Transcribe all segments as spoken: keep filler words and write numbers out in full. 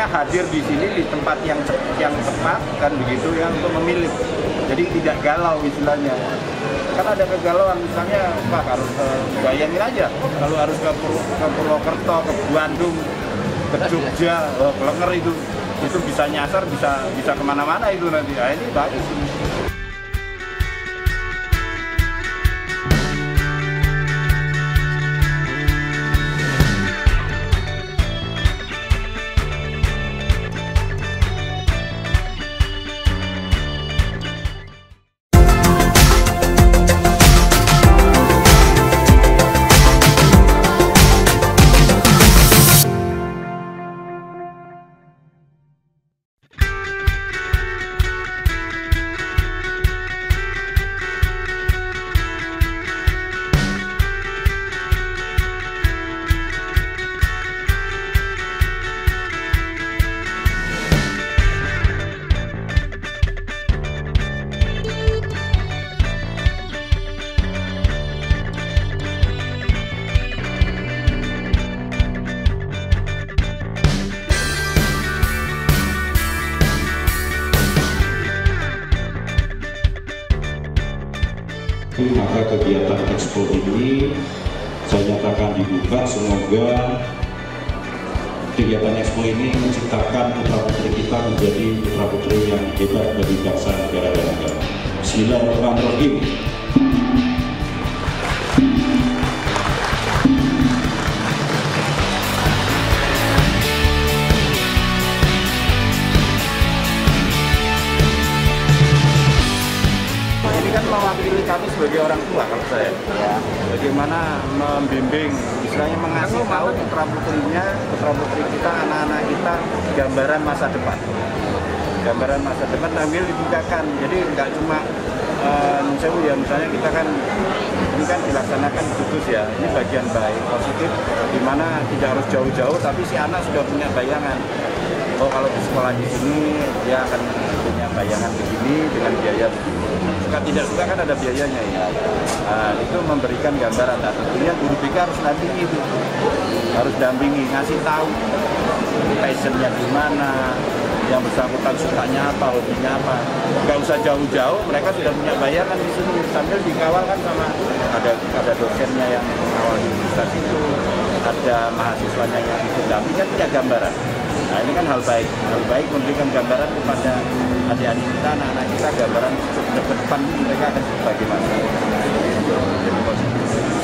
hadir di sini di tempat yang yang tepat kan begitu ya untuk memilih. Jadi tidak galau istilahnya. Kan ada kegalauan misalnya, Pak harus uh, bayangin aja kalau harus ke, Pur ke Purwokerto, ke Bandung, ke Jogja, oh, Klenger itu itu bisa nyasar, bisa bisa kemana-mana itu nanti. Nah, ini bagus. Maka kegiatan Expo ini saya nyatakan dibuka. Semoga kegiatan Expo ini menciptakan putra-putri kita menjadi putra-putri yang hebat bagi bangsa, negara, dan negara. Bismillahirrahmanirrahim. Mewakili kami sebagai orang tua kalau saya, ya. Bagaimana membimbing, istilahnya mengasih tahu putra putrinya, putra putri kita, anak-anak kita gambaran masa depan, gambaran masa depan sambil dibukakan. Jadi nggak cuma uh, ya misalnya kita kan ini kan dilaksanakan khusus ya, ini bagian baik positif, dimana tidak harus jauh-jauh, tapi si anak sudah punya bayangan. Oh kalau di sekolah di sini dia akan punya bayangan begini dengan biaya begini. Suka tidak suka kan ada biayanya ya. Nah, itu memberikan gambaran. Nah, tentunya guru B K harus dampingi itu, harus dampingi, ngasih tahu passionnya gimana, yang bersangkutan sukanya apa, hobinya apa. Nggak usah jauh-jauh, mereka sudah punya bayangan di sini sambil dikawal kan sama ada ada dosennya yang mengawal di universitas itu, ada mahasiswanya yang ikut damping kan punya gambaran. Nah ini kan hal baik, hal baik memberikan gambaran kepada adik-adik kita, anak-anak kita, gambaran ke depan mereka akan bagaimana. Jadi positif.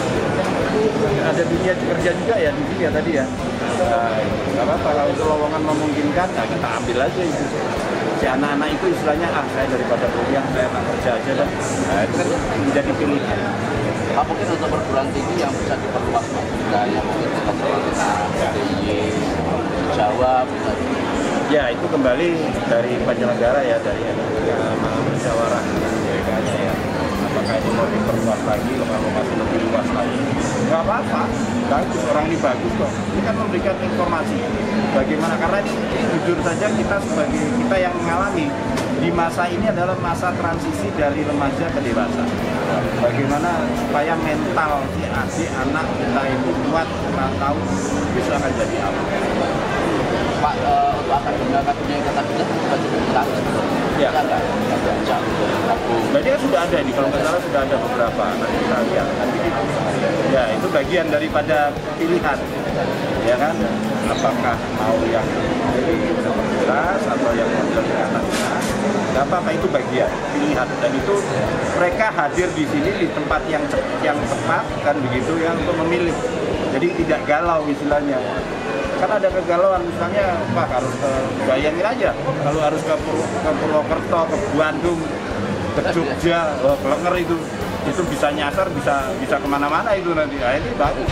Ada dunia kerja juga ya di sini ya tadi ya. Nah, nggak apa-apa kalau itu lowongan memungkinkan, nah kita ambil aja itu. Si anak-anak itu istilahnya ah saya daripada kuliah saya tak kerja aja dan nah, itu kan menjadi pilihan. Pak, mungkin untuk perguruan tinggi yang bisa diperluas Pak, juga yang mungkin kita kita D I Y, Jawa, bisa. Ya itu kembali dari penyelenggara ya, dari musyawarah mereka-nya ya. Apakah ini mau diperluas lagi, kalau masih lebih luas lagi, nggak apa-apa, bagus, orang ini bagus kok. Ini kan memberikan informasi bagaimana, karena ini, ini jujur saja kita sebagai kita yang mengalami di masa ini adalah masa transisi dari remaja ke dewasa. Bagaimana supaya mental si adik anak kita itu kuat, kita tahu besok akan jadi apa. Pak, uh, untuk akademi-akademi yang kata kita sudah cukup jelas. Ya. Ada nggak? Jauh dari Prabu. Berarti kan sudah ada ini, kalau nggak salah sudah ada beberapa. Nanti kita lihat. Ya, itu bagian daripada pilihan. Ya kan? Apakah mau yang jelas atau yang model ke atasnya? Nggak apa-apa, itu bagian pilihan. Dan itu mereka hadir di sini di tempat yang yang tepat kan begitu ya untuk memilih. Jadi tidak galau istilahnya. Kan ada kegalauan misalnya, Pak harus ke, bayangin aja kalau harus ke, Pur ke Purwokerto, ke Bandung, ke Jogja, oh, Klenger itu itu bisa nyasar, bisa bisa kemana-mana itu nanti. Nah, ini bagus.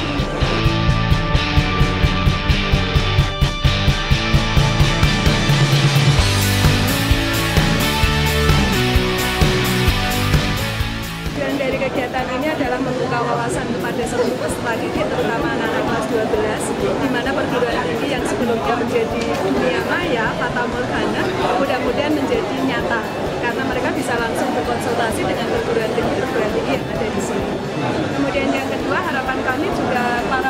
Dan dari kegiatan ini adalah membuka wawasan kepada seluruh peserta didik, terutama anak-anak kelas dua belas, di mana perguruan tinggi yang sebelumnya menjadi dunia maya, fata morgana, mudah-mudahan menjadi nyata, karena mereka bisa langsung berkonsultasi dengan perguruan tinggi perguruan tinggi yang ada di sini. Kemudian yang kedua, harapan kami juga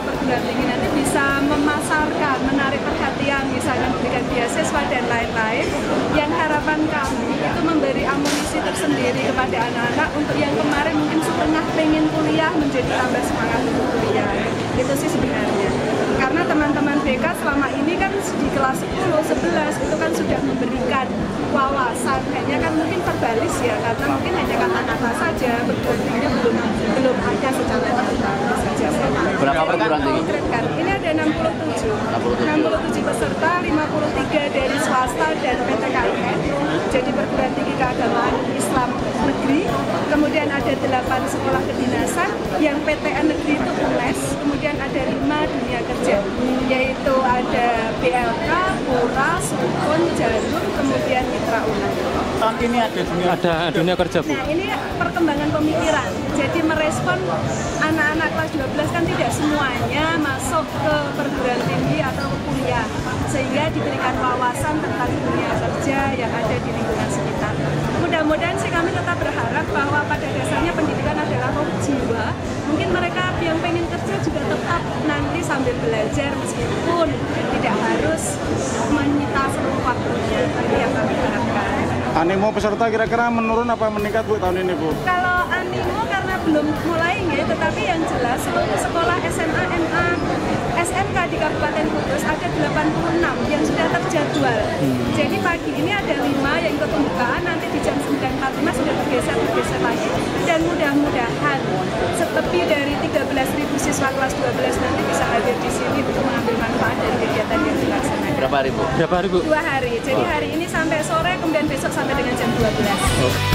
dan lain-lain. Yang harapan kami itu memberi amunisi tersendiri kepada anak-anak untuk yang kemarin mungkin setengah pengen kuliah menjadi tambah semangat untuk kuliah. Itu sih sebenarnya. Karena teman-teman B K selama ini kan di kelas sepuluh, sebelas itu kan sudah memberikan wawasan, hanya kan mungkin verbalis ya, karena mungkin hanya kata-kata saja, perguruan tingginya belum belum ada secara terbatas saja. Berapa perguruan tinggi? Kan ini ada enam puluh tujuh, enam puluh tujuh peserta, lima puluh tiga dari swasta dan P T K I N, jadi perguruan tinggi keagamaan Islam negeri. Kemudian ada delapan sekolah kedinasan, yang P T N negeri itu U N E S, kemudian ada lima dunia kerja, yaitu ada B L K, Pura, Sukun, Jarum, kemudian Mitra Unan. Tahun ini ada dunia, ada dunia kerja, Bu. Nah, ini perkembangan pemikiran. Jadi merespon anak-anak kelas dua belas kan tidak semuanya masuk ke perguruan tinggi atau kuliah, sehingga diberikan wawasan tentang dunia kerja yang ada di lingkungan sekitar. Mudah-mudahan sih kami tetap berharap bahwa pada dasarnya pendidikan adalah roh jiwa. Mungkin mereka yang pengen kerja juga tetap nanti sambil belajar meskipun tidak harus menyita seluruh waktunya. Itu yang kami harapkan. Animo peserta kira-kira menurun apa meningkat Bu tahun ini Bu? Kalau animo karena belum mulai ya, tetapi yang jelas seluruh sekolah S M A, M A, S M K di Kabupaten Kudus ada delapan puluh enam yang sudah terjadwal. Hmm. Jadi pagi ini ada lima yang ikut pembukaan, nanti di jam sembilan empat puluh lima sudah bergeser-bergeser lagi. Dan mudah-mudahan lebih dari tiga belas ribu siswa kelas dua belas nanti bisa hadir di sini untuk mengambil manfaat dari kegiatan yang dilaksanakan. Berapa hari Bu? Berapa hari Bu? Dua hari, jadi hari ini sampai sore, kemudian besok sampai dengan jam dua belas. Oh.